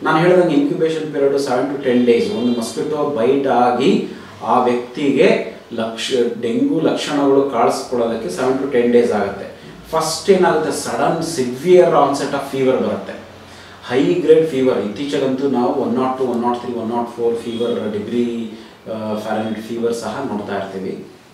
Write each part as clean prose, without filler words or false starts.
ನಾನು ಹೇಳಿದಂಗೆ incubation period 7 to 10 days. ಒಂದು ಮಸ್ಕಿಟೋ ಬೈಟ್ ಆಗಿ ಆ ವ್ಯಕ್ತಿಗೆ ಡೆಂಗು ಲಕ್ಷಣಗಳು ಕಾಣಿಸ್ಕೊಳ್ಳೋದಕ್ಕೆ 7 to 10 days ಆಗುತ್ತೆ. ಫಸ್ಟ್ ಏನಾಗುತ್ತೆ, sudden severe onset of fever ಬರುತ್ತೆ, ಹೈ ಗ್ರೇಡ್ ಫೀವರ್. ಇತ್ತೀಚೆಗಂತೂ ನಾವು 102, 103, 104 ಫೀವರ್ ಡಿಗ್ರಿ ಫ್ಯಾರನ್ಹೀಟ್ ಫೀವರ್ ಸಹ ನೋಡ್ತಾ ಇರ್ತೀವಿ.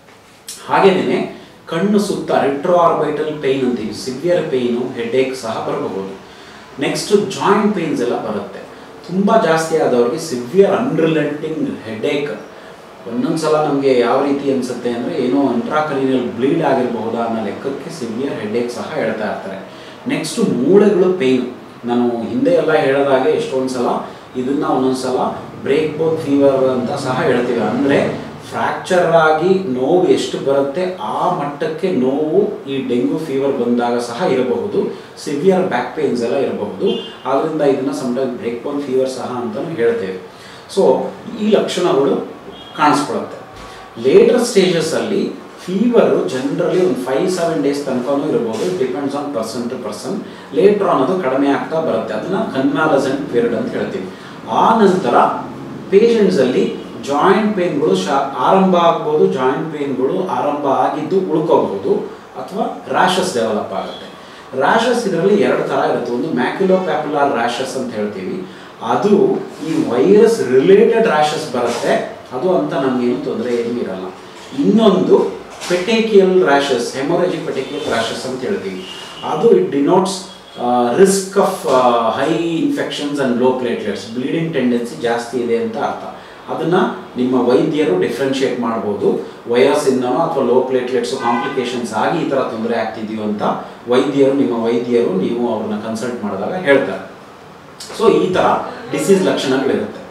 ಹಾಗೇನೇ ಕಣ್ಣು ಸುತ್ತ ರೆಟ್ರೋ ಆರ್ಬೈಟಲ್ ಪೇಯ್ನ್ ಅಂತೀವಿ, ಸಿವಿಯರ್ ಪೇಯ್ನು, ಹೆಡ್ಏಕ್ ಸಹ ಬರಬಹುದು. ನೆಕ್ಸ್ಟ್ ಜಾಯಿಂಟ್ ಪೇಯ್ನ್ಸ್ ಎಲ್ಲ ಬರುತ್ತೆ. ತುಂಬ ಜಾಸ್ತಿ ಆದವ್ರಿಗೆ ಸಿವಿಯರ್ ಅನ್ರಿಲೆಂಟಿಂಗ್ ಹೆಡ್ಏಕ್. ಒಂದೊಂದು ಸಲ ನಮಗೆ ಯಾವ ರೀತಿ ಅನಿಸುತ್ತೆ ಅಂದರೆ ಏನೋ ಇಂಟ್ರಾಕ್ರನಿಯಲ್ ಬ್ಲೀಡ್ ಆಗಿರಬಹುದಾ ಅನ್ನೋ ಲೆಕ್ಕಕ್ಕೆ ಸಿವಿಯರ್ ಹೆಡ್ಏಕ್ ಸಹ ಹೇಳ್ತಾ ಇರ್ತಾರೆ. ನೆಕ್ಸ್ಟು ಮೂಳೆಗಳು ಪೇಯ್ನು. ನಾನು ಹಿಂದೆ ಎಲ್ಲ ಹೇಳಿದಾಗೆ ಎಷ್ಟೊಂದು ಸಲ ಇದನ್ನು ಒಂದೊಂದು ಸಲ ಬ್ರೇಕ್ ಬೋನ್ ಫೀವರ್ ಅಂತ ಸಹ ಹೇಳ್ತೀವಿ. ಅಂದರೆ ಫ್ರ್ಯಾಕ್ಚರ್ ಆಗಿ ನೋವು ಎಷ್ಟು ಬರುತ್ತೆ ಆ ಮಟ್ಟಕ್ಕೆ ನೋವು ಈ ಡೆಂಗು ಫೀವರ್ ಬಂದಾಗ ಸಹ ಇರಬಹುದು. ಸಿವಿಯರ್ ಬ್ಯಾಕ್ ಪೇನ್ಸ್ ಎಲ್ಲ ಇರಬಹುದು. ಆದ್ದರಿಂದ ಇದನ್ನು ಸಮ್ಟೈಮ್ ಬ್ರೇಕ್ ಬೋನ್ ಫೀವರ್ ಸಹ ಅಂತಲೂ ಹೇಳ್ತೇವೆ. ಸೊ ಈ ಲಕ್ಷಣಗಳು ಕಾಣಿಸ್ಕೊಳುತ್ತೆ. ಲೇಟರ್ ಸ್ಟೇಜಸ್ಸಲ್ಲಿ ಫೀವರು ಜನರಲಿ ಒಂದು 5-7 days ತನಕನೂ ಇರ್ಬೋದು, depends on person to person. Later on ಅದು ಕಡಿಮೆ ಆಗ್ತಾ ಬರುತ್ತೆ, ಅದನ್ನು ಕನ್ವಾಲಸೆಂಟ್ ಪೀರಿಯಡ್ ಅಂತ ಹೇಳ್ತೀವಿ. ಆ ನಂತರ ಪೇಷಂಟ್ಸಲ್ಲಿ ಜಾಯಿಂಟ್ ಪೇನ್ಗಳು ಆರಂಭ ಆಗ್ಬೋದು, ಜಾಯಿಂಟ್ ಪೇನ್ಗಳು ಆರಂಭ ಆಗಿದ್ದು ಉಳ್ಕೋಬಹುದು, ಅಥವಾ ರ್ಯಾಷಸ್ ಡೆವಲಪ್ ಆಗುತ್ತೆ. ರ್ಯಾಷಸ್ ಇದರಲ್ಲಿ 2 ಥರ ಇರುತ್ತೆ. ಒಂದು ಮ್ಯಾಕ್ಯುಲೋಪ್ಯಾಪುಲಾರ್ ರ್ಯಾಷಸ್ ಅಂತ ಹೇಳ್ತೀವಿ, ಅದು ಈ ವೈರಸ್ ರಿಲೇಟೆಡ್ ರ್ಯಾಷಸ್ ಬರುತ್ತೆ, ಅದು ಅಂತ ನಮಗೇನು ತೊಂದರೆ ಏನೂ ಇರಲ್ಲ. ಇನ್ನೊಂದು petechial rashes, haemorrhagic petechial rashes ಅಂತ ಹೇಳ್ತೀವಿ, ಅದು it denotes risk of high infections and low platelets, bleeding tendency ಜಾಸ್ತಿ ಇದೆ ಅಂತ ಅರ್ಥ. ಅದನ್ನು ನಿಮ್ಮ ವೈದ್ಯರು ಡಿಫ್ರೆನ್ಷಿಯೇಟ್ ಮಾಡ್ಬೋದು, ವೈರಸ್ಸಿಂದನೋ ಅಥವಾ ಲೋ ಪ್ಲೇಟ್ಲೆಟ್ಸು ಕಾಂಪ್ಲಿಕೇಶನ್ಸ್ ಆಗಿ ಈ ಥರ ತೊಂದರೆ ಆಗ್ತಿದೆಯೋ ಅಂತ ನಿಮ್ಮ ವೈದ್ಯರು ನೀವು ಅವ್ರನ್ನ ಕನ್ಸಲ್ಟ್ ಮಾಡಿದಾಗ ಹೇಳ್ತಾರೆ. ಸೊ ಈ ಥರ ಡಿಸೀಸ್ ಲಕ್ಷಣಗಳಿರುತ್ತೆ.